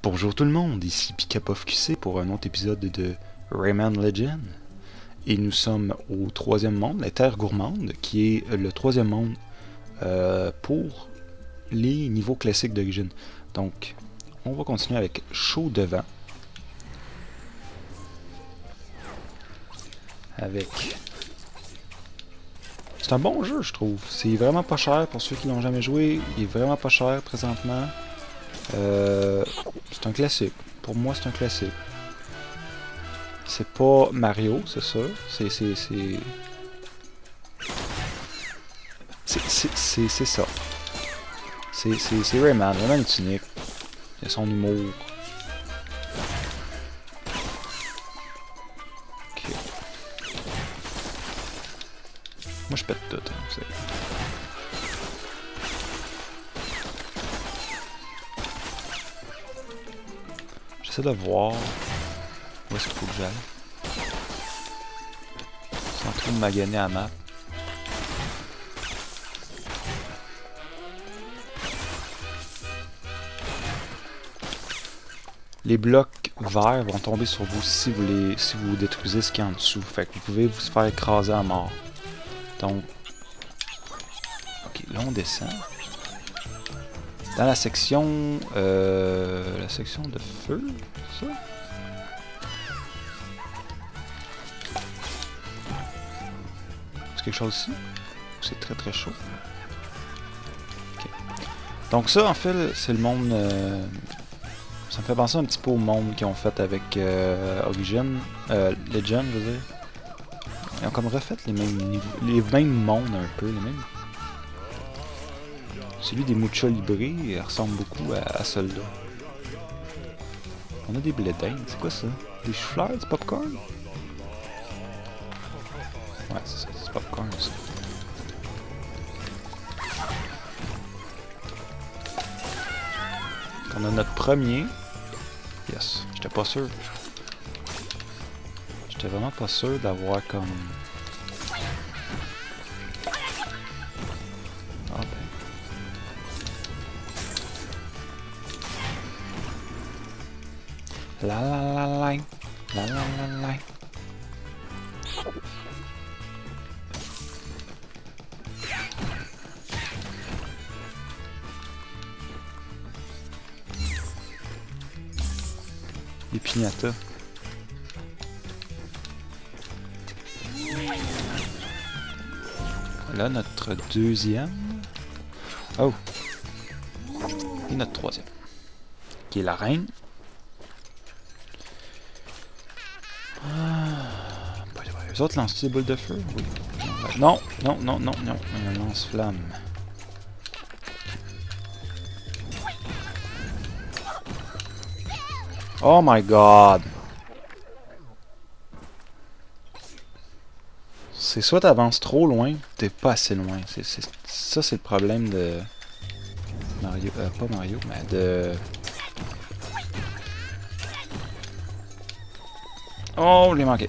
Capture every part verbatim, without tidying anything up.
Bonjour tout le monde, ici Picapov Q C pour un autre épisode de Rayman Legend. Et nous sommes au troisième monde, la Terre Gourmande, qui est le troisième monde euh, pour les niveaux classiques d'origine. Donc, on va continuer avec Chaud Devant. Avec... C'est un bon jeu, je trouve. C'est vraiment pas cher pour ceux qui l'ont jamais joué. Il est vraiment pas cher présentement. Euh, c'est un classique. Pour moi, c'est un classique. C'est pas Mario, c'est sûr. C'est c'est c'est c'est c'est ça. C'est c'est c'est Rayman. Rayman est unique. Il a son humour. Ok. Moi, je pète tout. Hein, J'essaie de voir où est-ce qu'il faut que j'aille. Sans trop me maganer à la map. Les blocs verts vont tomber sur vous si vous, les, si vous détruisez ce qui est en dessous. Fait que vous pouvez vous faire écraser à mort. Donc... Ok, là on descend. Dans la section... Euh, la section de feu, ça? C'est quelque chose ici? C'est très très chaud. Okay. Donc ça, en fait, c'est le monde... Euh, ça me fait penser un petit peu au monde qu'ils ont fait avec euh, Origin, euh, Legend, je veux dire. Ils ont comme refait les mêmes niveaux, les mêmes mondes un peu, les mêmes... Celui des Mucha Libre, il ressemble beaucoup à, à celui-là. On a des blés d'Inde, c'est quoi ça? Des chou-fleurs, du popcorn? Ouais, c'est ça, c'est du popcorn aussi. On a notre premier. Yes, j'étais pas sûr. J'étais vraiment pas sûr d'avoir comme... Ah ben... La la la la la la la la. Les piñatas. Voilà notre deuxième. Oh! Et notre troisième. Qui est la reine. Les autres lancent des boules de feu? Oui. Non, non, non, non, non. Un lance-flamme. Oh my god! C'est soit t'avances trop loin, t'es pas assez loin. C'est, c'est, ça, c'est le problème de... Mario... Euh, pas Mario, mais de... Oh, je l'ai manqué.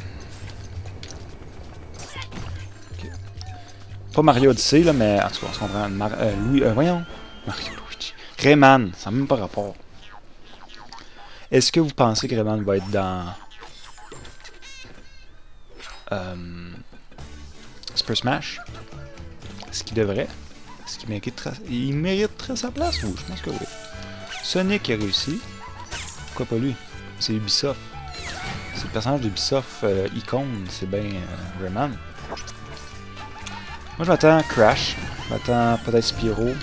Pas Mario Odyssey, là, mais en tout cas, on se comprend. Mar euh, Louis, euh, voyons. Mario Luigi. Rayman, ça n'a même pas rapport. Est-ce que vous pensez que Rayman va être dans... Euh, Super Smash? Est-ce qu'il devrait? Est-ce qu'il mériterait... Il mériterait sa place? Oui, je pense que oui. Sonic a réussi. Pourquoi pas lui? C'est Ubisoft. C'est le personnage d'Ubisoft euh, icône, c'est bien euh, Rayman. Moi je m'attends Crash, je m'attends peut-être Spyro.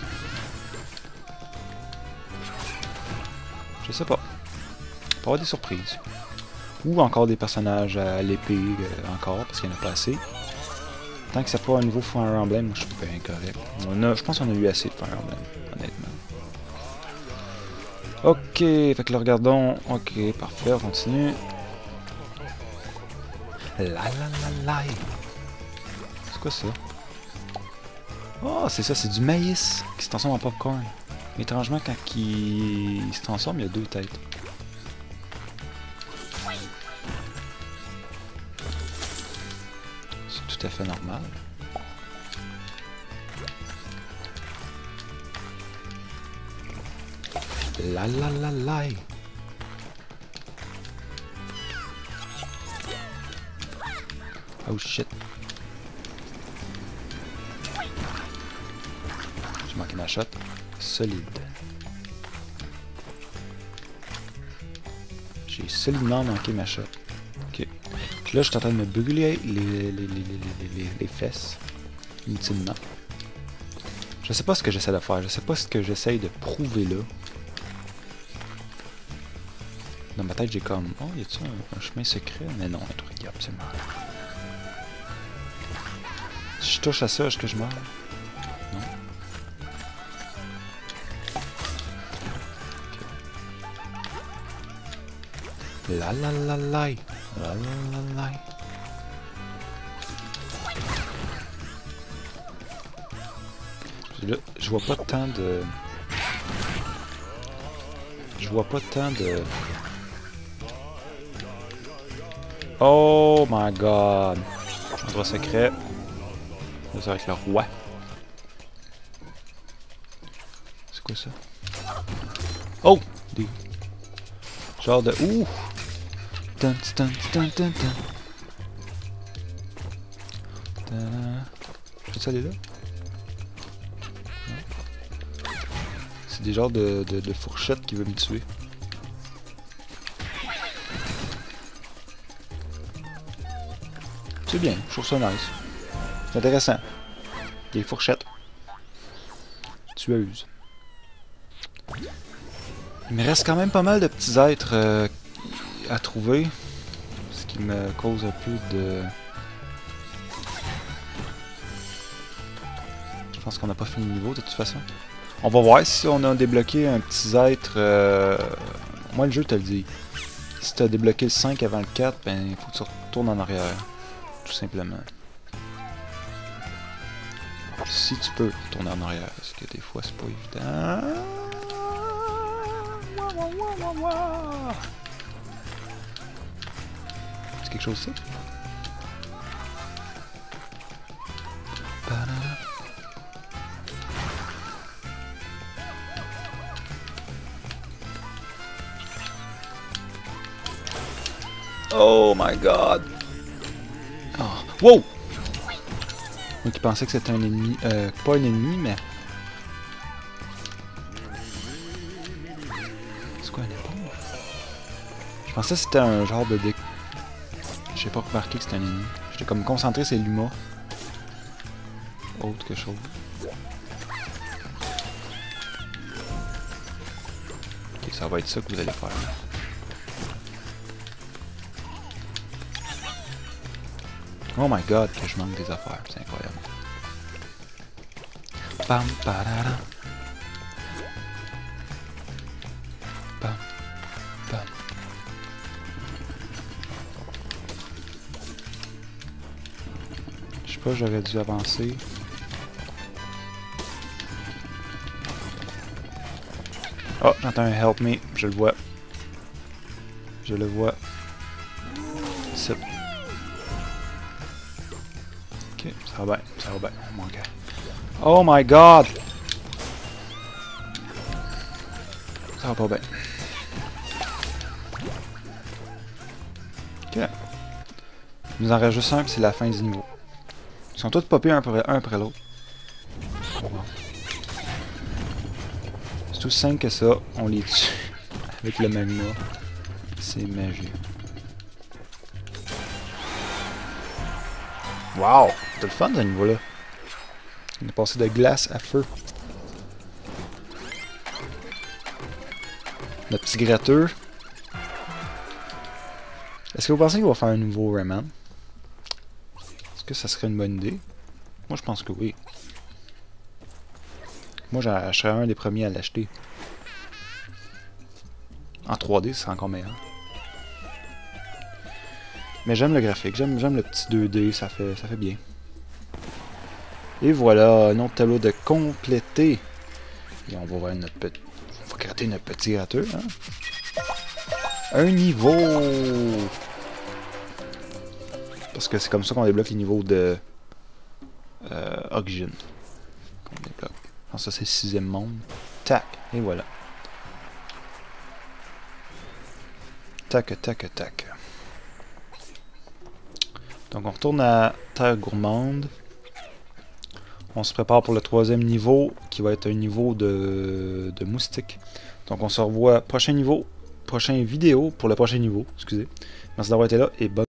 Je sais pas. Il peut y avoir des surprises. Ou encore des personnages à l'épée, euh, encore, parce qu'il n'y en a pas assez. Tant que c'est pas un nouveau Fire Emblem, moi je suis bien correct. On a, je pense qu'on a eu assez de Fire Emblem, honnêtement. Ok, fait que là regardons. Ok, parfait, on continue. La la la la. C'est quoi ça? Oh, c'est ça, c'est du maïs qui se transforme en popcorn. Étrangement, quand il... il se transforme, il y a deux têtes. C'est tout à fait normal. La la la la. Oh shit. J'ai manqué ma shot. Solide. J'ai solidement manqué ma shot. Ok. Puis là, je suis en train de me brûler les, les, les, les, les, les, les fesses. Inutilement. Je sais pas ce que j'essaie de faire. Je sais pas ce que j'essaie de prouver là. Dans ma tête, j'ai comme... Oh, y a-t-il un, un chemin secret? Mais non, un truc, absolument. Si je touche à ça, est-ce que je meurs? Non. Okay. La la la la. La la la la. Là, je vois pas tant de... Je vois pas tant de... Oh my god. Endroit secret. C'est avec le roi. C'est quoi ça? Oh! Des... Genre de... Ouh! Dun, dun, dun, dun, dun. Je peux aller là? C'est des genres de, de, de fourchettes qui veulent me tuer. C'est bien, je trouve ça nice. C'est intéressant. Des fourchettes. Tueuses. Il me reste quand même pas mal de petits êtres euh, à trouver. Ce qui me cause un peu de... Je pense qu'on n'a pas fini le niveau de toute façon. On va voir si on a débloqué un petit être... Euh... Moi le jeu te le dit. Si tu as débloqué le cinq avant le quatre, ben il faut que tu retournes en arrière. Tout simplement. Si tu peux tourner en arrière, parce que des fois c'est pas évident. C'est quelque chose ça? Oh my god! Oh. Wow! Moi qui pensais que c'était un ennemi, euh, pas un ennemi, mais... C'est quoi un éponge? Je pensais que c'était un genre de dé... J'ai pas remarqué que c'était un ennemi. J'étais comme concentré sur Luma. Autre que chose. Ok, ça va être ça que vous allez faire. Oh my god, que je manque des affaires, c'est incroyable. Bam, parara. Bam, bam. Je sais pas, j'aurais dû avancer. Oh, j'entends un help me, je le vois. Je le vois. C'est... Ok, ça va bien, ça va bien. Oh my god. Oh my god! Ça va pas bien. Ok. Il nous en reste juste un, puis c'est la fin du niveau. Ils sont tous popés un après, un après l'autre. Wow. C'est tout simple que ça, on les tue avec le magma. C'est magique. Wow! C'était le fun ce niveau-là. On est passé de glace à feu. Notre petit gratteur. Est-ce que vous pensez qu'il va faire un nouveau Rayman? Est-ce que ça serait une bonne idée? Moi je pense que oui. Moi je serais un des premiers à l'acheter. En trois D, c'est encore meilleur. Mais j'aime le graphique, j'aime le petit deux D, ça fait, ça fait bien. Et voilà, un autre tableau de complété. Et on va voir notre petit... On va gratter notre petit gratteur, hein? Un niveau! Parce que c'est comme ça qu'on débloque les niveaux de... Euh, Origine. Qu'on débloque. Alors ça c'est le sixième monde. Tac! Et voilà. tac, tac, tac. Donc on retourne à Terre Gourmande. On se prépare pour le troisième niveau, qui va être un niveau de, de moustique. Donc on se revoit prochain niveau, prochaine vidéo pour le prochain niveau, excusez. Merci d'avoir été là et bonne